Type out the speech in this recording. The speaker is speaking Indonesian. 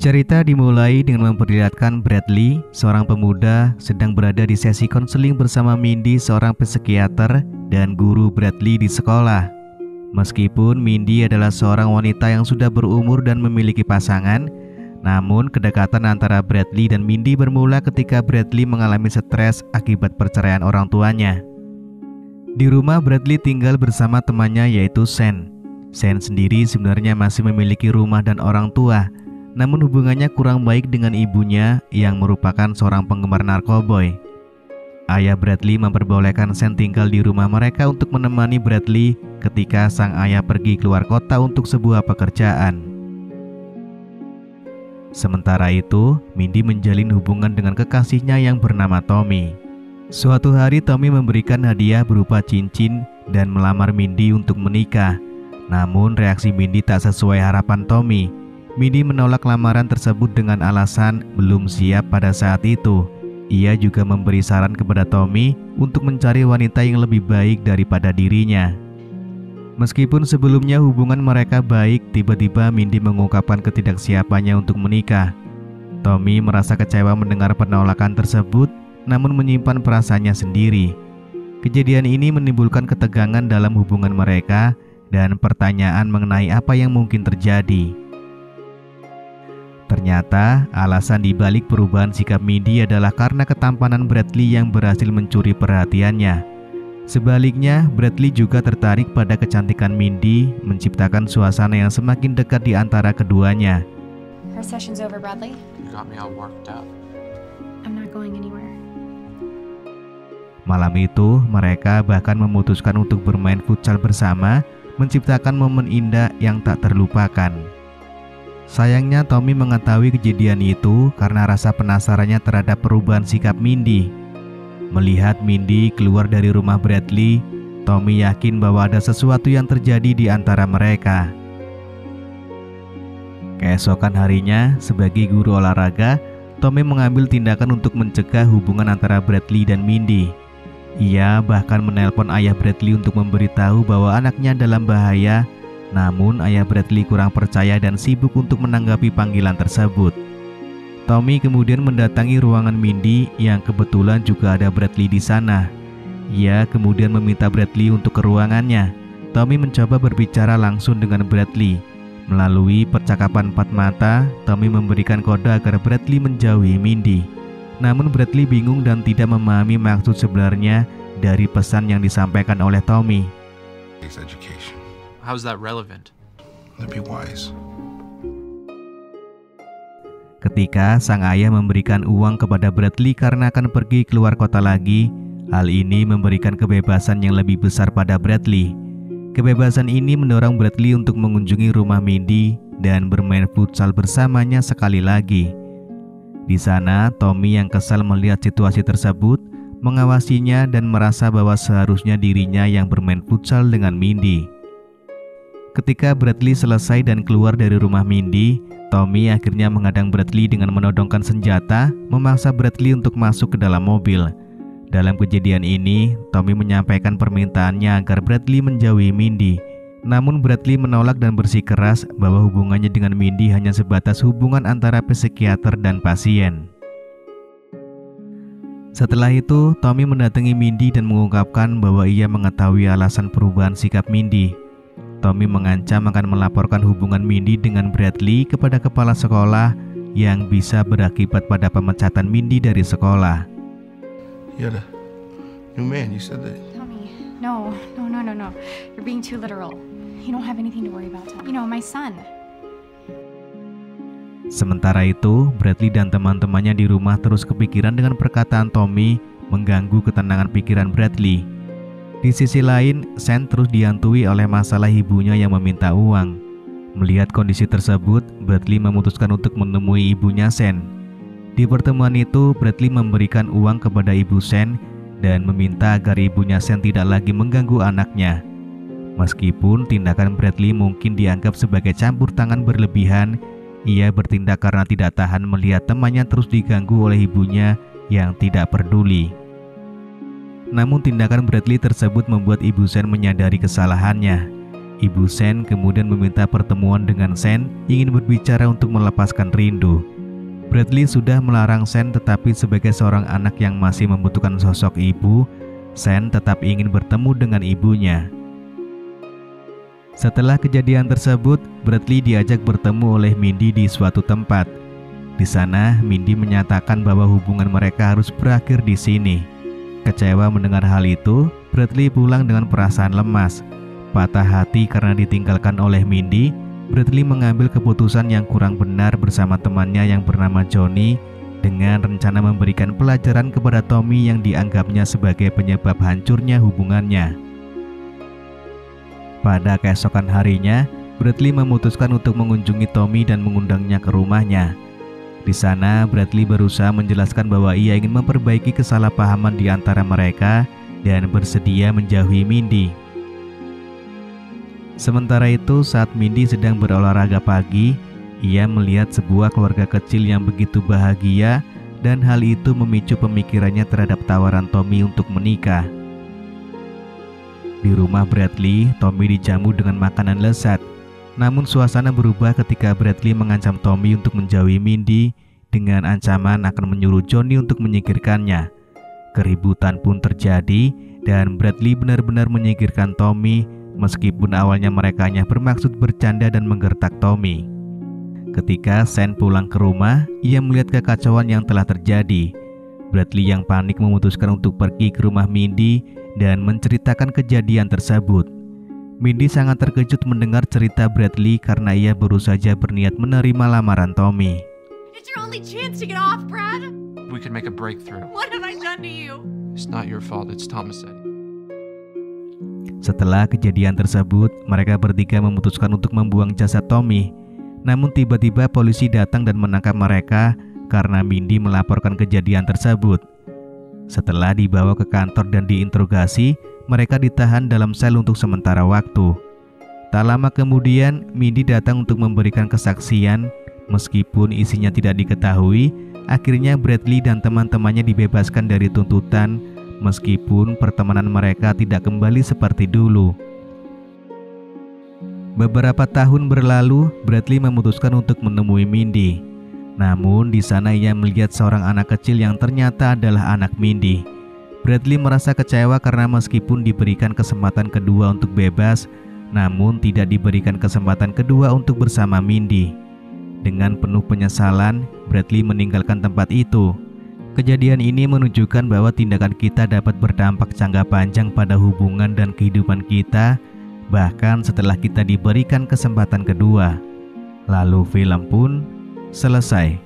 Cerita dimulai dengan memperlihatkan Bradley, seorang pemuda, sedang berada di sesi konseling bersama Mindy, seorang psikiater dan guru Bradley di sekolah. Meskipun Mindy adalah seorang wanita yang sudah berumur dan memiliki pasangan, namun kedekatan antara Bradley dan Mindy bermula ketika Bradley mengalami stres akibat perceraian orang tuanya. Di rumah Bradley tinggal bersama temannya yaitu Sean. Sean sendiri sebenarnya masih memiliki rumah dan orang tua, namun hubungannya kurang baik dengan ibunya yang merupakan seorang penggemar narkoboy. Ayah Bradley memperbolehkan Sean tinggal di rumah mereka untuk menemani Bradley ketika sang ayah pergi keluar kota untuk sebuah pekerjaan. Sementara itu, Mindy menjalin hubungan dengan kekasihnya yang bernama Tommy. Suatu hari Tommy memberikan hadiah berupa cincin dan melamar Mindy untuk menikah. Namun reaksi Mindy tak sesuai harapan Tommy. Mindy menolak lamaran tersebut dengan alasan belum siap pada saat itu. Ia juga memberi saran kepada Tommy untuk mencari wanita yang lebih baik daripada dirinya. Meskipun sebelumnya hubungan mereka baik, tiba-tiba Mindy mengungkapkan ketidaksiapannya untuk menikah. Tommy merasa kecewa mendengar penolakan tersebut, namun menyimpan perasaannya sendiri. Kejadian ini menimbulkan ketegangan dalam hubungan mereka dan pertanyaan mengenai apa yang mungkin terjadi. Ternyata alasan dibalik perubahan sikap Mindy adalah karena ketampanan Bradley yang berhasil mencuri perhatiannya. Sebaliknya, Bradley juga tertarik pada kecantikan Mindy, menciptakan suasana yang semakin dekat di antara keduanya. Our session's over, Bradley. You got me all worked up. I'm not going anywhere. Malam itu, mereka bahkan memutuskan untuk bermain futsal bersama, menciptakan momen indah yang tak terlupakan. Sayangnya Tommy mengetahui kejadian itu karena rasa penasarannya terhadap perubahan sikap Mindy. Melihat Mindy keluar dari rumah Bradley, Tommy yakin bahwa ada sesuatu yang terjadi di antara mereka. Keesokan harinya, sebagai guru olahraga, Tommy mengambil tindakan untuk mencegah hubungan antara Bradley dan Mindy. Ia bahkan menelpon ayah Bradley untuk memberitahu bahwa anaknya dalam bahaya. Namun ayah Bradley kurang percaya dan sibuk untuk menanggapi panggilan tersebut. Tommy kemudian mendatangi ruangan Mindy yang kebetulan juga ada Bradley di sana. Ia kemudian meminta Bradley untuk ke ruangannya. Tommy mencoba berbicara langsung dengan Bradley. Melalui percakapan empat mata, Tommy memberikan kode agar Bradley menjauhi Mindy. Namun Bradley bingung dan tidak memahami maksud sebenarnya dari pesan yang disampaikan oleh Tommy. Education. How's that relevant? Be wise. Ketika sang ayah memberikan uang kepada Bradley karena akan pergi keluar kota lagi, hal ini memberikan kebebasan yang lebih besar pada Bradley. Kebebasan ini mendorong Bradley untuk mengunjungi rumah Mindy dan bermain futsal bersamanya sekali lagi. Di sana, Tommy yang kesal melihat situasi tersebut, mengawasinya dan merasa bahwa seharusnya dirinya yang bermain futsal dengan Mindy. Ketika Bradley selesai dan keluar dari rumah Mindy, Tommy akhirnya menghadang Bradley dengan menodongkan senjata, memaksa Bradley untuk masuk ke dalam mobil. Dalam kejadian ini, Tommy menyampaikan permintaannya agar Bradley menjauhi Mindy. Namun Bradley menolak dan bersikeras bahwa hubungannya dengan Mindy hanya sebatas hubungan antara psikiater dan pasien. Setelah itu, Tommy mendatangi Mindy dan mengungkapkan bahwa ia mengetahui alasan perubahan sikap Mindy. Tommy mengancam akan melaporkan hubungan Mindy dengan Bradley kepada kepala sekolah yang bisa berakibat pada pemecatan Mindy dari sekolah. You're the new man, you said that. Tommy, no. You're being too literal. You don't have anything to worry about, Tommy. You know, my son. Sementara itu, Bradley dan teman-temannya di rumah terus kepikiran dengan perkataan Tommy, mengganggu ketenangan pikiran Bradley. Di sisi lain, Sean terus dihantui oleh masalah ibunya yang meminta uang. Melihat kondisi tersebut, Bradley memutuskan untuk menemui ibunya Sean. Di pertemuan itu, Bradley memberikan uang kepada ibu Sean dan meminta agar ibunya Sean tidak lagi mengganggu anaknya. Meskipun tindakan Bradley mungkin dianggap sebagai campur tangan berlebihan, ia bertindak karena tidak tahan melihat temannya terus diganggu oleh ibunya yang tidak peduli. Namun tindakan Bradley tersebut membuat ibu Sean menyadari kesalahannya. Ibu Sen kemudian meminta pertemuan dengan Sen, ingin berbicara untuk melepaskan rindu. Bradley sudah melarang Sen, tetapi sebagai seorang anak yang masih membutuhkan sosok ibu, Sen tetap ingin bertemu dengan ibunya. Setelah kejadian tersebut, Bradley diajak bertemu oleh Mindy di suatu tempat. Di sana, Mindy menyatakan bahwa hubungan mereka harus berakhir di sini. Kecewa mendengar hal itu, Bradley pulang dengan perasaan lemas. Patah hati karena ditinggalkan oleh Mindy, Bradley mengambil keputusan yang kurang benar bersama temannya yang bernama Johnny dengan rencana memberikan pelajaran kepada Tommy yang dianggapnya sebagai penyebab hancurnya hubungannya. Pada keesokan harinya, Bradley memutuskan untuk mengunjungi Tommy dan mengundangnya ke rumahnya. Di sana, Bradley berusaha menjelaskan bahwa ia ingin memperbaiki kesalahpahaman di antara mereka dan bersedia menjauhi Mindy. Sementara itu, saat Mindy sedang berolahraga pagi, ia melihat sebuah keluarga kecil yang begitu bahagia dan hal itu memicu pemikirannya terhadap tawaran Tommy untuk menikah. Di rumah Bradley, Tommy dijamu dengan makanan lezat. Namun suasana berubah ketika Bradley mengancam Tommy untuk menjauhi Mindy dengan ancaman akan menyuruh Johnny untuk menyingkirkannya. Keributan pun terjadi dan Bradley benar-benar menyingkirkan Tommy meskipun awalnya mereka hanya bermaksud bercanda dan menggertak Tommy. Ketika Sen pulang ke rumah, ia melihat kekacauan yang telah terjadi. Bradley yang panik memutuskan untuk pergi ke rumah Mindy dan menceritakan kejadian tersebut. Mindy sangat terkejut mendengar cerita Bradley karena ia baru saja berniat menerima lamaran Tommy. It's your only chance to get off, Brad. We could make a breakthrough. What have I done to you? It's not your fault, it's Thomas. Setelah kejadian tersebut, mereka bertiga memutuskan untuk membuang jasad Tommy. Namun tiba-tiba polisi datang dan menangkap mereka karena Mindy melaporkan kejadian tersebut. Setelah dibawa ke kantor dan diinterogasi, mereka ditahan dalam sel untuk sementara waktu. Tak lama kemudian, Mindy datang untuk memberikan kesaksian. Meskipun isinya tidak diketahui, akhirnya Bradley dan teman-temannya dibebaskan dari tuntutan, meskipun pertemanan mereka tidak kembali seperti dulu. Beberapa tahun berlalu, Bradley memutuskan untuk menemui Mindy. Namun di sana ia melihat seorang anak kecil yang ternyata adalah anak Mindy. Bradley merasa kecewa karena meskipun diberikan kesempatan kedua untuk bebas, namun tidak diberikan kesempatan kedua untuk bersama Mindy. Dengan penuh penyesalan, Bradley meninggalkan tempat itu. Kejadian ini menunjukkan bahwa tindakan kita dapat berdampak jangka panjang pada hubungan dan kehidupan kita, bahkan setelah kita diberikan kesempatan kedua. Lalu film pun selesai.